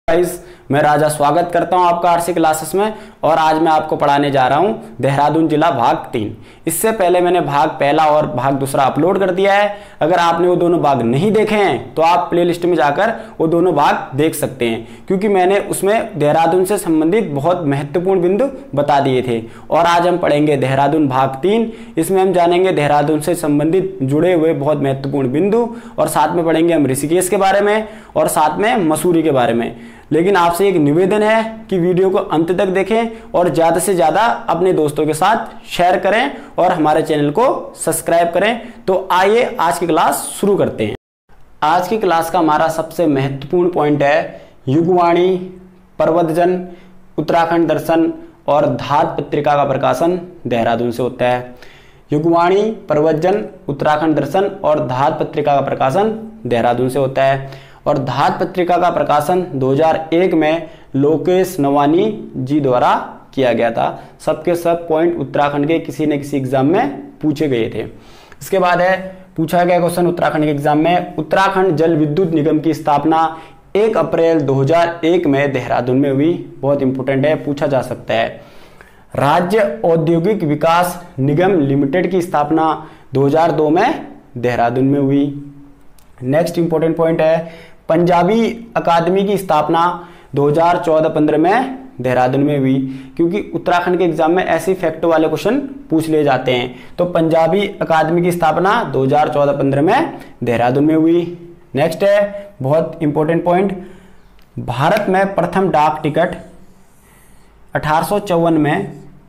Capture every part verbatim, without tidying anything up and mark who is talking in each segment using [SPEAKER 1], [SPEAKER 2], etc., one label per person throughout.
[SPEAKER 1] Guys, मैं राजा स्वागत करता हूं आपका आरसी क्लासेस में। और आज मैं आपको पढ़ाने जा रहा हूं देहरादून जिला भाग तीन। इससे पहले मैंने भाग पहला और भाग दूसरा अपलोड कर दिया है। अगर आपने वो दोनों भाग नहीं देखे हैं तो आप प्लेलिस्ट में जाकर वो दोनों भाग देख सकते हैं, क्योंकि मैंने उसमें देहरादून से संबंधित बहुत महत्वपूर्ण बिंदु बता दिए थे। और आज हम पढ़ेंगे देहरादून भाग तीन। इसमें हम जानेंगे देहरादून से संबंधित जुड़े हुए बहुत महत्वपूर्ण बिंदु, और साथ में पढ़ेंगे हम ऋषिकेश के बारे में और साथ में मसूरी के बारे में। लेकिन आपसे एक निवेदन है कि वीडियो को अंत तक देखें और ज़्यादा से ज़्यादा अपने दोस्तों के साथ शेयर करें और हमारे चैनल को सब्सक्राइब करें। तो आइए आज की क्लास शुरू करते हैं। आज की क्लास का हमारा सबसे महत्वपूर्ण पॉइंट है युगवाणी, पर्वतजन, उत्तराखंड दर्शन और धात पत्रिका का प्रकाशन देहरादून से होता है। युगवाणी, पर्वतजन, उत्तराखंड दर्शन और धात पत्रिका का प्रकाशन देहरादून से होता है। और धात पत्रिका का प्रकाशन दो हज़ार एक में लोकेश नवानी जी द्वारा किया गया था। सबके सब पॉइंट उत्तराखंड के किसी न किसी एग्जाम में पूछे गए थे। इसके बाद है पूछा गया क्वेश्चन उत्तराखंड के एग्जाम में, उत्तराखंड जल विद्युत निगम की स्थापना एक अप्रैल दो हज़ार एक में देहरादून में हुई। बहुत इंपॉर्टेंट है, पूछा जा सकता है। राज्य औद्योगिक विकास निगम लिमिटेड की स्थापना दो हज़ार दो में देहरादून में हुई। नेक्स्ट इंपॉर्टेंट पॉइंट है पंजाबी अकादमी की स्थापना दो हज़ार चौदह पंद्रह में देहरादून में हुई, क्योंकि उत्तराखंड के एग्जाम में ऐसे फैक्ट वाले क्वेश्चन पूछ लिए जाते हैं। तो पंजाबी अकादमी की स्थापना दो हज़ार चौदह पंद्रह में देहरादून में हुई। नेक्स्ट है बहुत इंपॉर्टेंट पॉइंट, भारत में प्रथम डाक टिकट अठारह सौ चौवन में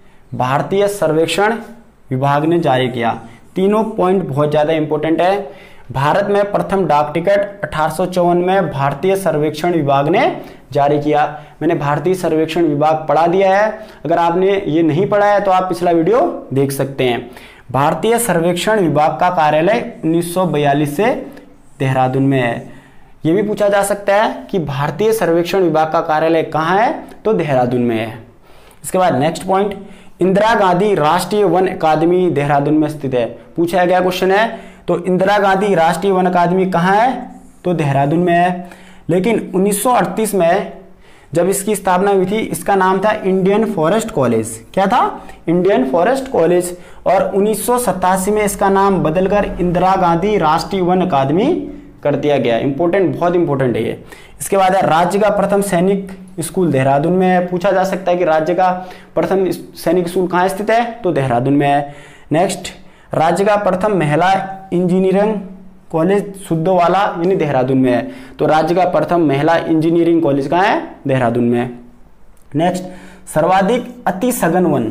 [SPEAKER 1] भारतीय सर्वेक्षण विभाग ने जारी किया। तीनों पॉइंट बहुत ज्यादा इंपॉर्टेंट है। भारत में प्रथम डाक टिकट अठारह सौ चौवन में भारतीय सर्वेक्षण विभाग ने जारी किया। मैंने भारतीय सर्वेक्षण विभाग पढ़ा दिया है, अगर आपने ये नहीं पढ़ा है तो आप पिछला वीडियो देख सकते हैं। भारतीय सर्वेक्षण विभाग का कार्यालय उन्नीस सौ बयालीस से देहरादून में है। ये भी पूछा जा सकता है कि भारतीय सर्वेक्षण विभाग का कार्यालय कहाँ है, तो देहरादून में है। इसके बाद नेक्स्ट पॉइंट, इंदिरा गांधी राष्ट्रीय वन अकादमी देहरादून में स्थित है। पूछा गया क्वेश्चन है, तो इंदिरा गांधी राष्ट्रीय वन अकादमी कहाँ है, तो देहरादून में है। लेकिन उन्नीस सौ अड़तीस में जब इसकी स्थापना हुई थी, इसका नाम था इंडियन फॉरेस्ट कॉलेज। क्या था? Indian forest college. और उन्नीस सौ सतासी में इसका नाम बदलकर इंदिरा गांधी राष्ट्रीय वन अकादमी कर दिया गया। इंपॉर्टेंट, बहुत इंपॉर्टेंट है ये। इसके बाद है राज्य का प्रथम सैनिक स्कूल देहरादून में है। पूछा जा सकता है कि राज्य का प्रथम सैनिक स्कूल कहाँ स्थित है, तो देहरादून में है। नेक्स्ट, राज्य का प्रथम महिला इंजीनियरिंग कॉलेज सुद्धोवाला यानी देहरादून में है। तो राज्य का प्रथम महिला इंजीनियरिंग कॉलेज कहाँ है, देहरादून में है। नेक्स्ट, सर्वाधिक अति सघन वन,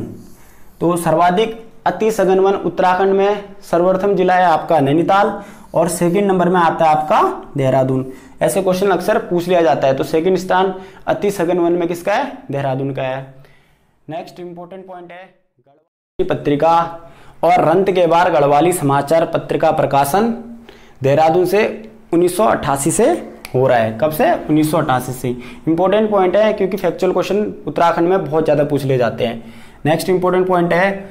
[SPEAKER 1] तो सर्वाधिक अति सघन वन उत्तराखंड में सर्वप्रथम जिला है आपका नैनीताल, और सेकंड नंबर में आता है आपका देहरादून। ऐसे क्वेश्चन अक्सर पूछ लिया जाता है। तो सेकंड स्थान अति सघन वन में किसका है, देहरादून का है। नेक्स्ट इंपॉर्टेंट पॉइंट है गढ़वाली पत्रिका और रंत के बार गढ़वाली समाचार पत्रिका प्रकाशन देहरादून से उन्नीस सौ अट्ठासी से हो रहा है। कब से? उन्नीस सौ अट्ठासी से। इंपॉर्टेंट पॉइंट है, क्योंकि फैक्चुअल क्वेश्चन उत्तराखंड में बहुत ज्यादा पूछ लिए जाते हैं। नेक्स्ट इंपॉर्टेंट पॉइंट है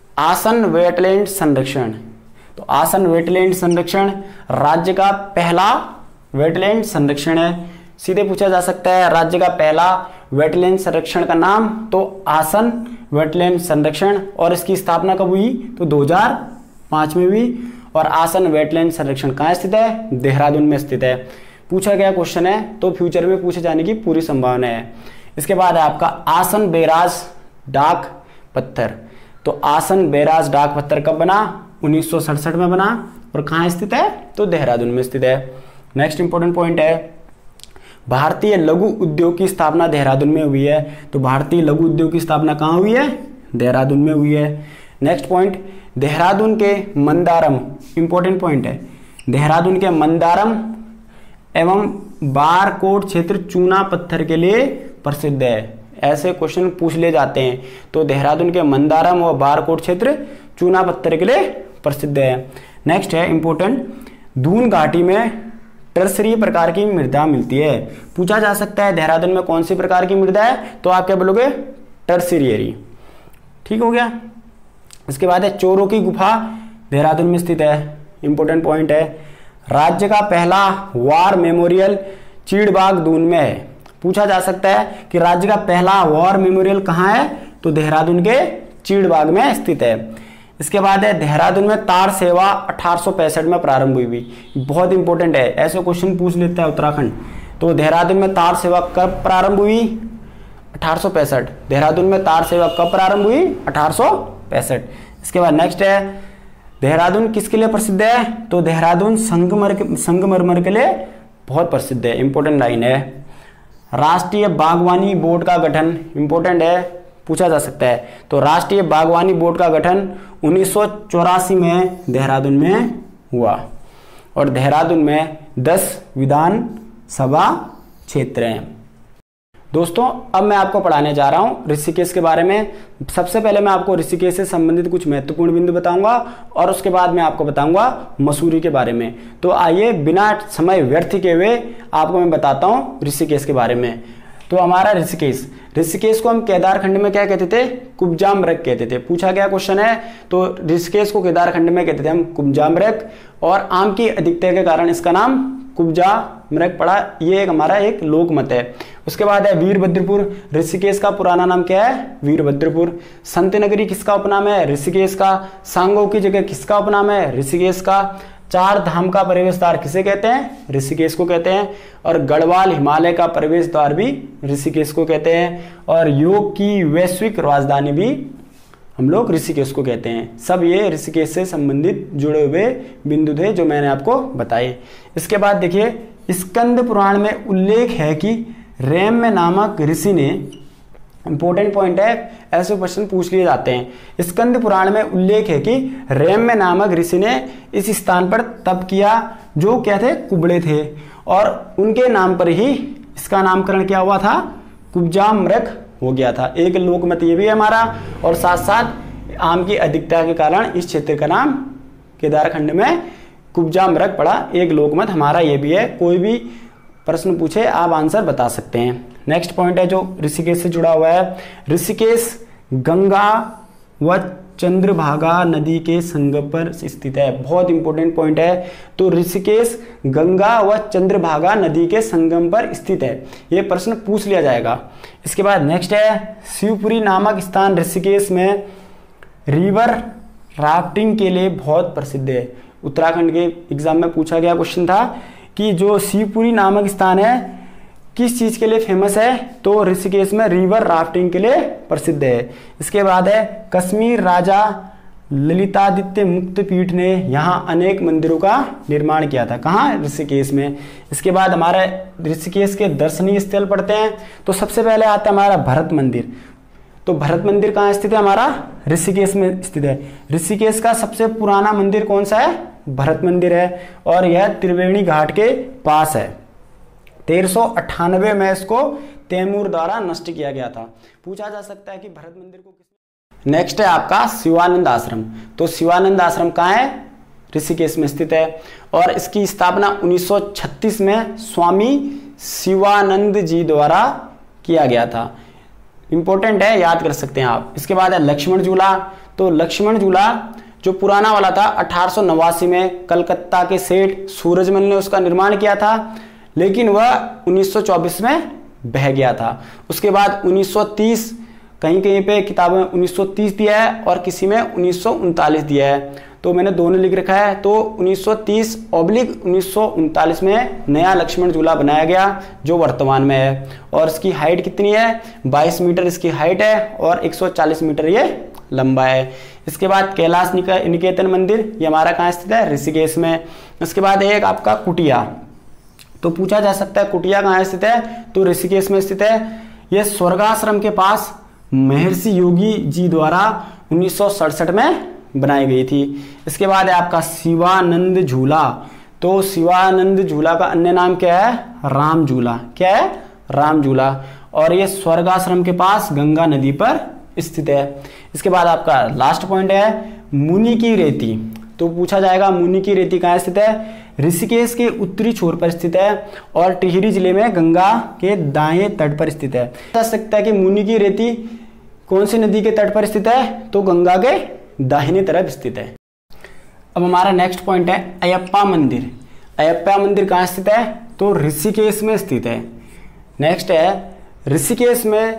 [SPEAKER 1] आसन वेटलैंड संरक्षण। तो आसन वेटलैंड संरक्षण राज्य का पहला वेटलैंड संरक्षण है। सीधे पूछा जा सकता है राज्य का पहला वेटलैंड संरक्षण का नाम, तो आसन वेटलैंड संरक्षण। और इसकी स्थापना कब हुई, तो दो हज़ार पाँच में हुई। और आसन वेटलैंड संरक्षण कहाँ स्थित है, देहरादून में स्थित है। पूछा गया क्वेश्चन है, तो फ्यूचर में पूछे जाने की पूरी संभावना है। इसके बाद है आपका आसन बैराज डाक पत्थर। तो आसन बैराज डाक पत्थर कब बना, उन्नीस सौ सड़सठ में बना। और कहाँ स्थित है, तो देहरादून में स्थित है। नेक्स्ट इंपॉर्टेंट पॉइंट है भारतीय लघु उद्योग की स्थापना देहरादून में हुई है। तो भारतीय लघु उद्योग की स्थापना कहाँ हुई है, देहरादून में हुई है। नेक्स्ट पॉइंट, देहरादून के मंदारम, इंपॉर्टेंट पॉइंट है, देहरादून के मंदारम एवं बारकोट क्षेत्र चूना पत्थर के लिए प्रसिद्ध है। ऐसे क्वेश्चन पूछ ले जाते हैं। तो देहरादून के मंदारम और बारकोट क्षेत्र चूना पत्थर के लिए प्रसिद्ध है। नेक्स्ट है इंपॉर्टेंट, दून घाटी में टर्सरी प्रकार की मृदा मिलती है। पूछा जा सकता है देहरादून में कौन सी प्रकार की मृदा है, तो आप क्या बोलोगे, टर्सरियरी। ठीक हो गया। इसके बाद है चोरों की गुफा देहरादून में स्थित है। इंपॉर्टेंट पॉइंट है राज्य का पहला वार मेमोरियल चीड़बाग दून में है। पूछा जा सकता है कि राज्य का पहला वॉर मेमोरियल कहाँ है, तो देहरादून के चीड़बाग में स्थित है। इसके बाद है देहरादून में तार सेवा अठारह सौ पैंसठ में प्रारंभ हुई भी, बहुत इंपॉर्टेंट है, ऐसे क्वेश्चन पूछ लेता है उत्तराखंड। तो देहरादून में तार सेवा कब प्रारंभ हुई, अठारह सौ पैंसठ। देहरादून में तार सेवा कब प्रारंभ हुई, अठारह सौ पैंसठ। इसके बाद नेक्स्ट है देहरादून किसके लिए प्रसिद्ध है, तो देहरादून संगमर संगमरमर के लिए बहुत प्रसिद्ध है, इंपॉर्टेंट लाइन है। राष्ट्रीय बागवानी बोर्ड का गठन, इंपॉर्टेंट है, पूछा जा सकता है। तो राष्ट्रीय बागवानी बोर्ड का गठन उन्नीस सौ चौरासी में देहरादून में हुआ और देहरादून में दस विधान सभा क्षेत्र हैं। दोस्तों अब मैं आपको पढ़ाने जा रहा हूं ऋषिकेश के बारे में। सबसे पहले मैं आपको ऋषिकेश से संबंधित कुछ महत्वपूर्ण बिंदु बताऊंगा और उसके बाद मैं आपको बताऊंगा मसूरी के बारे में। तो आइए बिना समय व्यर्थ किए हुए आपको मैं बताता हूं ऋषिकेश के बारे में। तो हमारा ऋषिकेश ऋषिकेश को हम केदारखंड में क्या कहते थे, कुब्जामृग कहते थे। पूछा गया क्वेश्चन है, तो ऋषिकेश को केदारखंड में कहते थे हम कुब्जामृग, और आम की अधिकता के कारण इसका नाम कुब्जा मृग पड़ा, ये एक हमारा एक लोक मत है। उसके बाद है वीरभद्रपुर, ऋषिकेश का पुराना नाम क्या है, वीरभद्रपुर। संत नगरी किसका उपनाम है, ऋषिकेश का। सांगो की जगह किसका उपनाम है, ऋषिकेश का। चार धाम का प्रवेश द्वार किसे कहते हैं, ऋषिकेश को कहते हैं। और गढ़वाल हिमालय का प्रवेश द्वार भी ऋषिकेश को कहते हैं। और योग की वैश्विक राजधानी भी हम लोग ऋषिकेश को कहते हैं। सब ये ऋषिकेश से संबंधित जुड़े हुए बिंदु थे जो मैंने आपको बताए। इसके बाद देखिए स्कंद पुराण में उल्लेख है कि रैम नामक ऋषि ने, इंपॉर्टेंट पॉइंट है, ऐसे क्वेश्चन पूछ लिए जाते हैं। स्कंद पुराण में उल्लेख है कि रैम नामक ऋषि ने इस स्थान पर तप किया, जो क्या थे, कुबड़े थे, और उनके नाम पर ही इसका नामकरण क्या हुआ था, कुब्जामृग हो गया था। एक लोकमत ये भी है हमारा, और साथ साथ आम की अधिकता के कारण इस क्षेत्र का नाम केदारखंड में कुब्जामृग पड़ा। एक लोकमत हमारा ये भी है। कोई भी प्रश्न पूछे आप आंसर बता सकते हैं। नेक्स्ट पॉइंट है जो ऋषिकेश से जुड़ा हुआ है, ऋषिकेश गंगा व चंद्रभागा नदी के संगम पर स्थित है। बहुत इंपॉर्टेंट पॉइंट है। तो ऋषिकेश गंगा व चंद्रभागा नदी के संगम पर स्थित है, यह प्रश्न पूछ लिया जाएगा। इसके बाद नेक्स्ट है शिवपुरी नामक स्थान ऋषिकेश में रिवर राफ्टिंग के लिए बहुत प्रसिद्ध है। उत्तराखंड के एग्जाम में पूछा गया क्वेश्चन था कि जो शिवपुरी नामक स्थान है किस चीज के लिए फेमस है, तो ऋषिकेश में रिवर राफ्टिंग के लिए प्रसिद्ध है। इसके बाद है कश्मीर राजा ललितादित्य मुक्तपीठ ने यहाँ अनेक मंदिरों का निर्माण किया था। कहाँ, ऋषिकेश में। इसके बाद हमारे ऋषिकेश के दर्शनीय स्थल पढ़ते हैं। तो सबसे पहले आता है हमारा भरत मंदिर। तो भरत मंदिर कहाँ स्थित है, हमारा ऋषिकेश में स्थित है। ऋषिकेश का सबसे पुराना मंदिर कौन सा है, भरत मंदिर है, और यह त्रिवेणी घाट के पास है। तेरह सौ अट्ठानबे में इसको तैमूर द्वारा नष्ट किया गया था। पूछा जा सकता है कि भरत मंदिर को किसने। नेक्स्ट है आपका शिवानंद आश्रम। तो शिवानंद आश्रम कहाँ है, ऋषिकेश में स्थित है, और इसकी स्थापना उन्नीस सौ छत्तीस में स्वामी शिवानंद जी द्वारा किया गया था। इंपॉर्टेंट है, याद कर सकते हैं आप। इसके बाद है लक्ष्मण झूला। तो लक्ष्मण झूला जो पुराना वाला था अठारह सौ नवासी में कलकत्ता के सेठ सूरजमल ने उसका निर्माण किया था, लेकिन वह उन्नीस सौ चौबीस में बह गया था। उसके बाद उन्नीस सौ तीस, कहीं कहीं पे किताबों में उन्नीस सौ तीस दिया है और किसी में उन्नीस सौ उनतालीस दिया है, तो मैंने दोनों लिख रखा है। तो उन्नीस सौ तीस ऑब्लिक उन्नीस सौ उनतालीस में नया लक्ष्मण झूला बनाया गया जो वर्तमान में है, और इसकी हाइट कितनी है, बाईस मीटर इसकी हाइट है और एक सौ चालीस मीटर ये लंबा है। इसके बाद कैलाश निकेतन मंदिर, ये हमारा कहाँ स्थित है, ऋषिकेश में। इसके बाद एक आपका कुटिया। तो पूछा जा सकता है कुटिया कहाँ स्थित है, तो ऋषिकेश में स्थित है। यह स्वर्गाश्रम के पास महर्षि योगी जी द्वारा उन्नीस सौ सड़सठ में बनाई गई थी। इसके बाद है आपका शिवानंद झूला। तो शिवानंद झूला का अन्य नाम क्या है, राम झूला। क्या है, राम झूला, और यह स्वर्गाश्रम के पास गंगा नदी पर स्थित है। इसके बाद आपका लास्ट पॉइंट है मुनि की रेती। तो पूछा जाएगा मुनि की रेती कहाँ स्थित है, ऋषिकेश के उत्तरी छोर पर स्थित है और टिहरी जिले में गंगा के दाएं तट पर स्थित है। पूछा जा सकता है कि मुनि की रेती कौन सी नदी के तट पर स्थित है, तो गंगा के दाहिने तरफ स्थित है। अब हमारा नेक्स्ट पॉइंट है अयप्पा मंदिर। अयप्पा मंदिर कहाँ स्थित है, तो ऋषिकेश में स्थित है। नेक्स्ट है ऋषिकेश में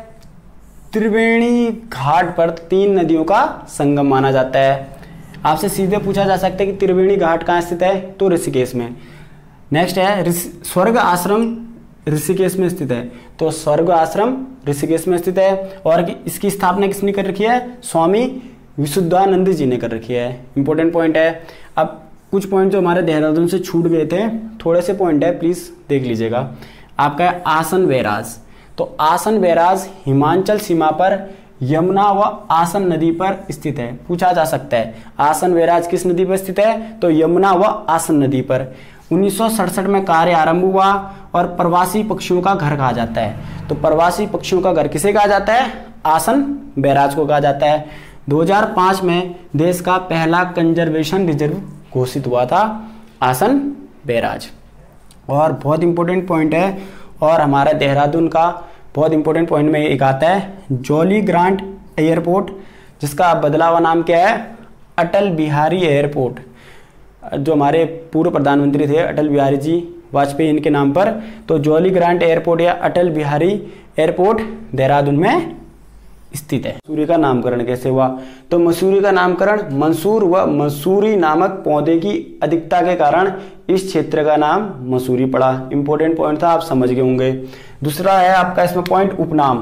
[SPEAKER 1] त्रिवेणी घाट पर तीन नदियों का संगम माना जाता है। आपसे सीधे पूछा जा सकता है कि त्रिवेणी घाट कहाँ स्थित है, तो ऋषिकेश में। नेक्स्ट है स्वर्ग आश्रम ऋषिकेश में स्थित है, तो स्वर्ग आश्रम ऋषिकेश में स्थित है। और इसकी स्थापना किसने कर रखी है, स्वामी विशुद्धानंद जी ने कर रखी है। इंपॉर्टेंट पॉइंट है। अब कुछ पॉइंट जो हमारे देहरादून से छूट गए थे, थोड़े से पॉइंट है, प्लीज देख लीजिएगा। आपका है आसन बैराज, तो आसन बैराज हिमाचल सीमा पर यमुना व आसन नदी पर स्थित है। पूछा जा सकता है आसन बैराज किस नदी पर स्थित है, तो यमुना व आसन नदी पर। उन्नीस सौ सड़सठ में कार्य आरंभ हुआ और प्रवासी पक्षियों का घर कहा जाता है। तो प्रवासी पक्षियों का घर किसे कहा जाता है, आसन बैराज को कहा जाता है। दो हज़ार पाँच में देश का पहला कंजर्वेशन रिजर्व घोषित हुआ था आसन बैराज। और बहुत इंपॉर्टेंट पॉइंट है, और हमारा देहरादून का बहुत इंपॉर्टेंट पॉइंट में एक आता है जॉली ग्रांट एयरपोर्ट, जिसका बदला हुआ नाम क्या है, अटल बिहारी एयरपोर्ट। जो हमारे पूर्व प्रधानमंत्री थे अटल बिहारी जी वाजपेयी, इनके नाम पर। तो जॉली ग्रांट एयरपोर्ट या अटल बिहारी एयरपोर्ट देहरादून में स्थित है। मसूरी का नामकरण कैसे हुआ, तो मसूरी का नामकरण मंसूर व मसूरी नामक पौधे की अधिकता के कारण इस क्षेत्र का नाम मसूरी पड़ा। इंपॉर्टेंट पॉइंट था, आप समझ गए होंगे। दूसरा है आपका इसमें पॉइंट उपनाम,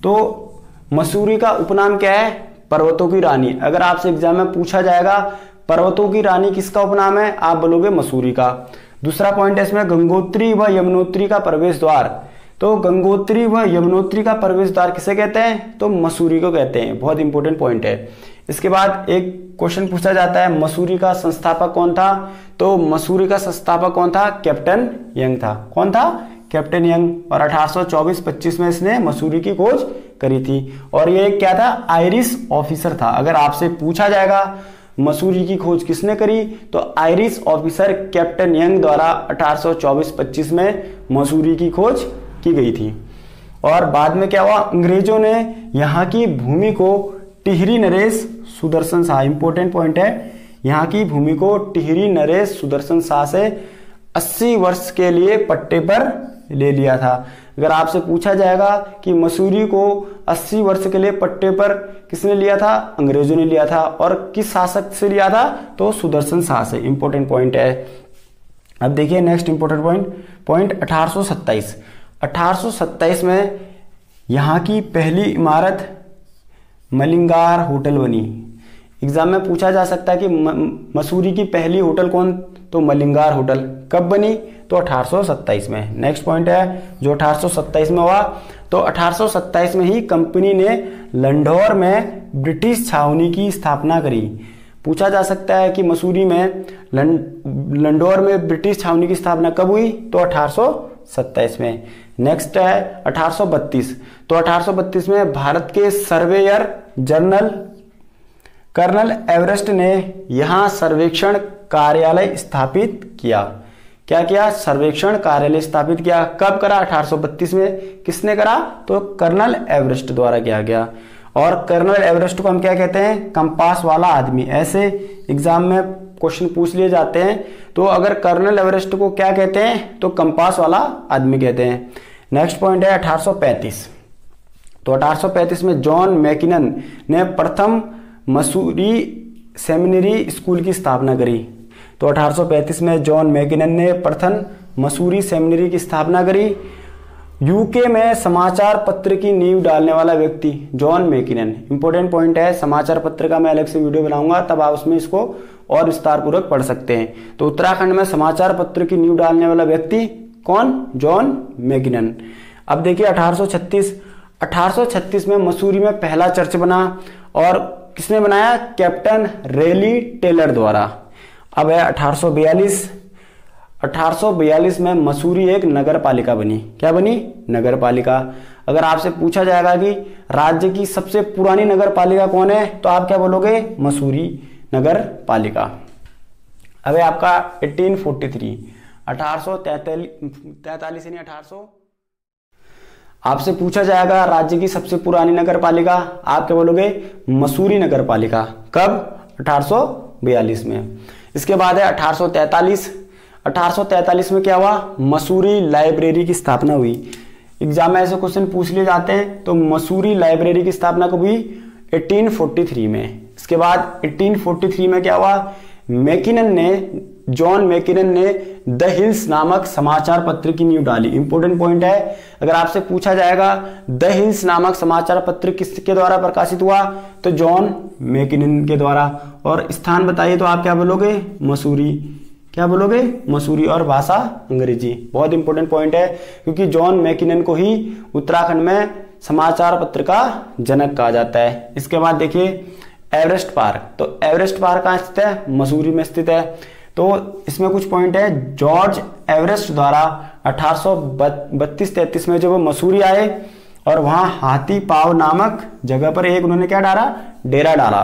[SPEAKER 1] तो मसूरी का उपनाम क्या है, पर्वतों की रानी। अगर आपसे एग्जाम में पूछा जाएगा पर्वतों की रानी किसका उपनाम है, आप बोलोगे मसूरी का। दूसरा पॉइंट है इसमें गंगोत्री व यमुनोत्री का प्रवेश द्वार, तो गंगोत्री व यमुनोत्री का प्रवेश द्वार किसे कहते हैं, तो मसूरी को कहते हैं। बहुत इंपॉर्टेंट पॉइंट है। इसके बाद एक क्वेश्चन पूछा जाता है मसूरी का संस्थापक कौन था, तो मसूरी का संस्थापक कौन था, कैप्टन यंग था। कौन था, कैप्टन यंग। और अठारह सौ चौबीस पच्चीस में इसने मसूरी की खोज करी थी। और ये क्या था, आयरिश ऑफिसर था। अगर आपसे पूछा जाएगा मसूरी की खोज किसने करी, तो आयरिश ऑफिसर कैप्टन यंग द्वारा अठारह सौ चौबीस पच्चीस में मसूरी की खोज की गई थी। और बाद में क्या हुआ, अंग्रेजों ने यहाँ की भूमि को टिहरी नरेश सुदर्शन शाह, इंपॉर्टेंट पॉइंट है, यहाँ की भूमि को टिहरी नरेश सुदर्शन शाह से अस्सी वर्ष के लिए पट्टे पर ले लिया था। अगर आपसे पूछा जाएगा कि मसूरी को अस्सी वर्ष के लिए पट्टे पर किसने लिया था, अंग्रेजों ने लिया था। और किस शासक से लिया था, तो सुदर्शन शाह से। इंपॉर्टेंट पॉइंट है। अब देखिए नेक्स्ट इंपॉर्टेंट पॉइंट पॉइंट अठारह सौ सत्ताईस अठारह सौ सत्ताईस में यहाँ की पहली इमारत मलिंगार होटल बनी। एग्जाम में पूछा जा सकता है कि मसूरी की पहली होटल कौन, तो मलिंगार होटल। कब बनी, तो अठारह सौ सत्ताईस में। नेक्स्ट पॉइंट है जो अठारह सौ सत्ताईस में हुआ, तो अठारह सौ सत्ताईस में ही कंपनी ने लंढौर में ब्रिटिश छावनी की स्थापना करी। पूछा जा सकता है कि मसूरी में लंढौर में ब्रिटिश छावनी की स्थापना कब हुई, तो अठारह सौ सत्ताईस में। नेक्स्ट है अठारह सौ बत्तीस, तो अठारह सौ बत्तीस में भारत के सर्वेयर जनरल कर्नल एवरेस्ट ने यहां सर्वेक्षण कार्यालय स्थापित किया। क्या किया, सर्वेक्षण कार्यालय स्थापित किया। कब करा, अठारह सौ बत्तीस में। किसने करा, तो कर्नल एवरेस्ट द्वारा किया गया। और कर्नल एवरेस्ट को हम क्या कहते हैं, कंपास वाला आदमी। ऐसे एग्जाम में क्वेश्चन पूछ लिए जाते हैं, तो अगर कर्नल एवरेस्ट को क्या कहते हैं, तो कंपास वाला आदमी कहते हैं। नेक्स्ट पॉइंट है अठारह सौ पैंतीस, तो अठारह सौ पैंतीस में जॉन मैकिनन ने प्रथम मसूरी सेमिनरी स्कूल की स्थापना करी। तो अठारह सौ पैंतीस में जॉन मैकिनन ने प्रथम मसूरी सेमिनरी की स्थापना करी। यूके में समाचार पत्र की नींव डालने वाला व्यक्ति जॉन मैकिनन। इंपॉर्टेंट पॉइंट है, समाचार पत्र का मैं अलग से वीडियो बनाऊंगा, तब आप उसमें इसको और विस्तार पूर्वक पढ़ सकते हैं। तो उत्तराखंड में समाचार पत्र की नींव डालने वाला व्यक्ति कौन, जॉन मैकिनन। अब देखिए अठारह सौ छत्तीस अठारह सौ छत्तीस में मसूरी में पहला चर्च बना, और किसने बनाया, कैप्टन रेली टेलर द्वारा। अब है अठारह सौ बयालीस अठारह सौ बयालीस में मसूरी एक नगर पालिका बनी। क्या बनी, नगर पालिका। अगर आपसे पूछा जाएगा कि राज्य की सबसे पुरानी नगर पालिका कौन है, तो आप क्या बोलोगे, मसूरी नगर पालिका। अब है आपका अठारह सौ तैंतालीस अठारह सौ तैंतालीस यानी अठारह सौ। आपसे पूछा जाएगा राज्य की सबसे पुरानी नगर पालिका, आप क्या बोलोगे, मसूरी नगर पालिका। कब, अठारह सौ बयालीस में। इसके बाद है अठारह सौ तैंतालीस अठारह सौ तैंतालीस में क्या हुआ, मसूरी लाइब्रेरी की स्थापना हुई। एग्जाम में ऐसे क्वेश्चन पूछ लिए जाते हैं। तो मसूरी लाइब्रेरी की स्थापना कब हुई? अठारह सौ तैंतालीस में। इसके बाद अठारह सौ तैंतालीस में क्या हुआ? मैकिनन ने जॉन मैकिनन ने द हिल्स नामक समाचार पत्र की नींव डाली। इंपॉर्टेंट पॉइंट है, अगर आपसे पूछा जाएगा द हिल्स नामक समाचार पत्र किसके द्वारा प्रकाशित हुआ, तो जॉन मैकिनन के द्वारा। और स्थान बताइए तो आप क्या बोलोगे? मसूरी। क्या बोलोगे? मसूरी। और भाषा अंग्रेजी। बहुत इंपॉर्टेंट पॉइंट है, क्योंकि जॉन मैकिनन को ही उत्तराखंड में समाचार पत्र का जनक कहा जाता है। इसके बाद देखिए एवरेस्ट पार्क। तो एवरेस्ट पार्क कहाँ स्थित है? मसूरी में स्थित है। तो इसमें कुछ पॉइंट है। जॉर्ज एवरेस्ट द्वारा अठारह सौ बत्तीस तैतीस में जब वो मसूरी आए और वहां हाथी पाव नामक जगह पर एक उन्होंने क्या डाला? डेरा डाला,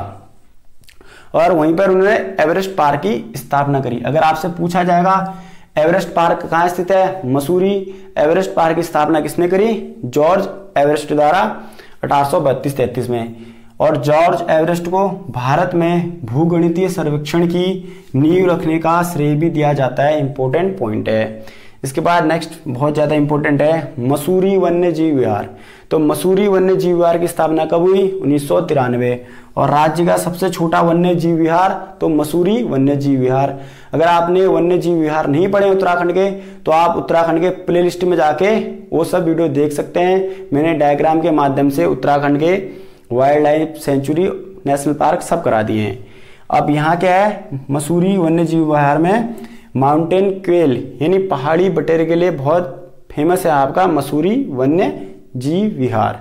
[SPEAKER 1] और वहीं पर उन्होंने एवरेस्ट पार्क की स्थापना करी। अगर आपसे पूछा जाएगा एवरेस्ट पार्क कहाँ स्थित है? मसूरी। एवरेस्ट पार्क की स्थापना किसने करी? जॉर्ज एवरेस्ट द्वारा अठारह सौ बत्तीस तैतीस में। और जॉर्ज एवरेस्ट को भारत में भूगणितीय सर्वेक्षण की नींव रखने का श्रेय भी दिया जाता है। इंपॉर्टेंट पॉइंट है। इसके बाद नेक्स्ट बहुत ज्यादा इंपॉर्टेंट है, मसूरी वन्य जीव विहार। तो मसूरी वन्य जीव विहार की स्थापना कब हुई? उन्नीस सौ तिरानवे। और राज्य का सबसे छोटा वन्य जीव विहार तो मसूरी वन्य जीव विहार। अगर आपने वन्य जीव विहार नहीं पढ़े उत्तराखंड के, तो आप उत्तराखंड के प्ले लिस्ट में जाके वो सब वीडियो देख सकते हैं। मैंने डायग्राम के माध्यम से उत्तराखंड के wildlife sanctuary, national park सब करा दिए हैं। अब यहाँ क्या है? मसूरी वन्य जीव विहार में माउंटेन क्वेल यानी पहाड़ी बटेर के लिए बहुत फेमस है आपका मसूरी वन्य जीव विहार।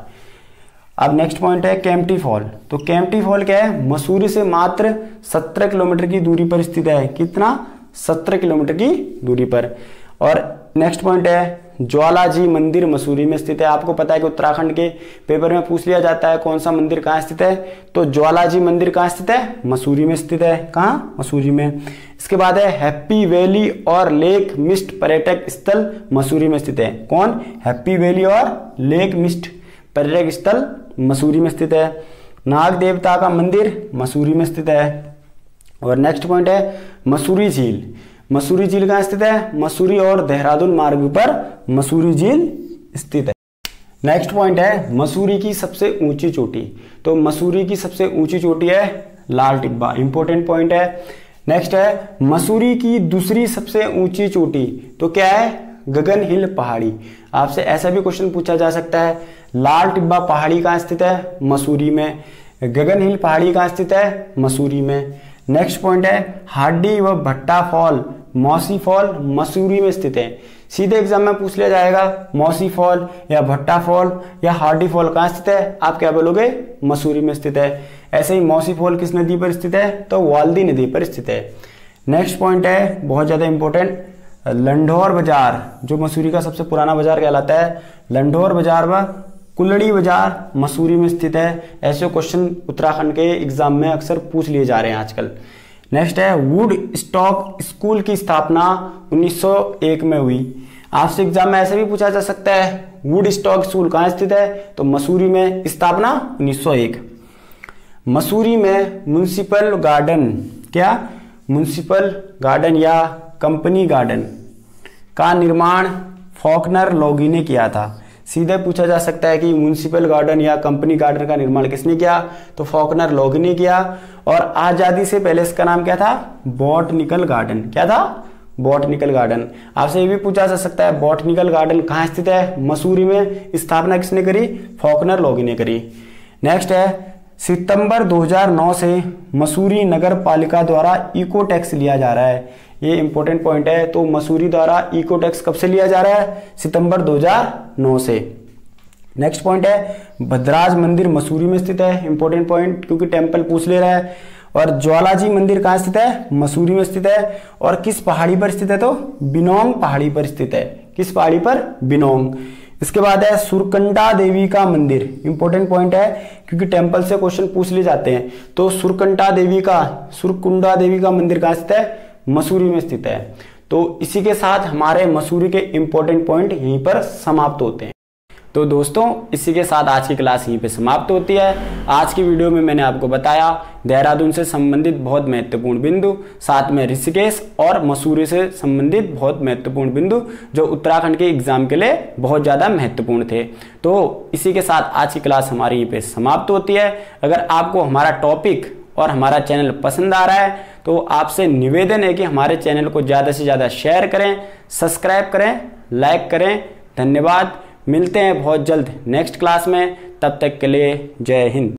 [SPEAKER 1] अब नेक्स्ट पॉइंट है केम्प्टी फॉल। तो केम्प्टी फॉल क्या है? मसूरी से मात्र सत्रह किलोमीटर की दूरी पर स्थित है। कितना? सत्रह किलोमीटर की दूरी पर। और नेक्स्ट पॉइंट है ज्वालाजी मंदिर मसूरी में स्थित है। आपको पता है कि उत्तराखंड के पेपर में पूछ लिया जाता है कौन सा मंदिर कहाँ स्थित है, तो ज्वालाजी मंदिर कहाँ स्थित है? मसूरी में स्थित है। कहाँ? मसूरी में। इसके बाद है हैप्पी वैली और लेक मिस्ट पर्यटक स्थल मसूरी में स्थित है। कौन? हैप्पी वैली और लेक मिस्ट पर्यटक स्थल मसूरी में स्थित है। नाग देवता का मंदिर मसूरी में स्थित है। और नेक्स्ट पॉइंट है मसूरी झील। मसूरी झील कहाँ स्थित है? मसूरी और देहरादून मार्ग पर मसूरी झील स्थित है। नेक्स्ट पॉइंट है मसूरी की सबसे ऊंची चोटी। तो मसूरी की सबसे ऊंची चोटी है लाल टिब्बा। इंपॉर्टेंट पॉइंट है। नेक्स्ट है मसूरी की दूसरी सबसे ऊंची चोटी। तो क्या है? गगन हिल पहाड़ी। आपसे ऐसा भी क्वेश्चन पूछा जा सकता है, लाल टिब्बा पहाड़ी कहाँ स्थित है? मसूरी में। गगन हिल पहाड़ी कहाँ स्थित है? मसूरी में। नेक्स्ट पॉइंट है हार्डी व भट्टा फॉल मौसी फॉल मसूरी में स्थित है। सीधे एग्जाम में पूछ लिया जाएगा मौसी फॉल या भट्टा फॉल या हार्डी फॉल कहाँ स्थित है? आप क्या बोलोगे? मसूरी में स्थित है। ऐसे ही मौसी फॉल किस नदी पर स्थित है? तो वाल्दी नदी पर स्थित है। नेक्स्ट पॉइंट है बहुत ज्यादा इंपॉर्टेंट, लंढौर बाजार जो मसूरी का सबसे पुराना बाजार कहलाता है। लंढौर बाजार व कुल्लड़ी बाजार मसूरी में स्थित है। ऐसे क्वेश्चन उत्तराखंड के एग्जाम में अक्सर पूछ लिए जा रहे हैं आजकल। नेक्स्ट है वुड स्टॉक स्कूल की स्थापना उन्नीस सौ एक में हुई। आपसे एग्जाम में ऐसे भी पूछा जा सकता है वुड स्टॉक स्कूल कहाँ स्थित है? तो मसूरी में। स्थापना उन्नीस सौ एक। मसूरी में म्युनिसिपल गार्डन, क्या? म्युनिसिपल गार्डन या कंपनी गार्डन का निर्माण फॉकनर लॉगी ने किया था। सीधे पूछा जा सकता है कि म्युनिसिपल गार्डन या कंपनी गार्डन का निर्माण किसने किया? तो फॉकनर लॉगी ने किया। और आजादी से पहले इसका नाम क्या था? Botanical garden. क्या था? Botanical garden. आपसे ये भी पूछा जा सकता है बॉटनिकल गार्डन कहाँ स्थित है? मसूरी में। स्थापना किसने करी? फॉकनर लॉगी ने करी। नेक्स्ट है सितंबर दो हज़ार नौ से मसूरी नगर पालिका द्वारा इको टैक्स लिया जा रहा है। ये इंपॉर्टेंट पॉइंट है। तो मसूरी द्वारा इको टैक्स कब से लिया जा रहा है? सितंबर दो हज़ार नौ से। नेक्स्ट पॉइंट है भद्राज मंदिर मसूरी में स्थित है। इंपॉर्टेंट पॉइंट क्योंकि टेम्पल पूछ ले रहा है। और ज्वालाजी मंदिर कहाँ स्थित है? मसूरी में स्थित है। और किस पहाड़ी पर स्थित है? तो बिनोंग पहाड़ी पर स्थित है। किस पहाड़ी पर? बिनोंग। इसके बाद है सुरकंडा देवी का मंदिर। इंपॉर्टेंट पॉइंट है क्योंकि टेम्पल से क्वेश्चन पूछ ले जाते हैं। तो सुरकंडा देवी का सुरकुंडा देवी का मंदिर कहाँ स्थित है? मसूरी में स्थित है। तो इसी के साथ हमारे मसूरी के इंपॉर्टेंट पॉइंट यहीं पर समाप्त होते हैं। तो दोस्तों इसी के साथ आज की क्लास यहीं पे समाप्त होती है। आज की वीडियो में मैंने आपको बताया देहरादून से संबंधित बहुत महत्वपूर्ण बिंदु, साथ में ऋषिकेश और मसूरी से संबंधित बहुत महत्वपूर्ण बिंदु जो उत्तराखंड के एग्जाम के लिए बहुत ज़्यादा महत्वपूर्ण थे। तो इसी के साथ आज की क्लास हमारी यहीं पे समाप्त होती है। अगर आपको हमारा टॉपिक और हमारा चैनल पसंद आ रहा है तो आपसे निवेदन है कि हमारे चैनल को ज़्यादा से ज़्यादा शेयर करें, सब्सक्राइब करें, लाइक करें। धन्यवाद। मिलते हैं बहुत जल्द नेक्स्ट क्लास में, तब तक के लिए जय हिंद।